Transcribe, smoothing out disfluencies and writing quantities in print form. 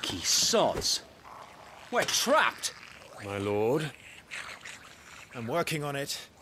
Cheeky sods. We're trapped. My lord. I'm working on it.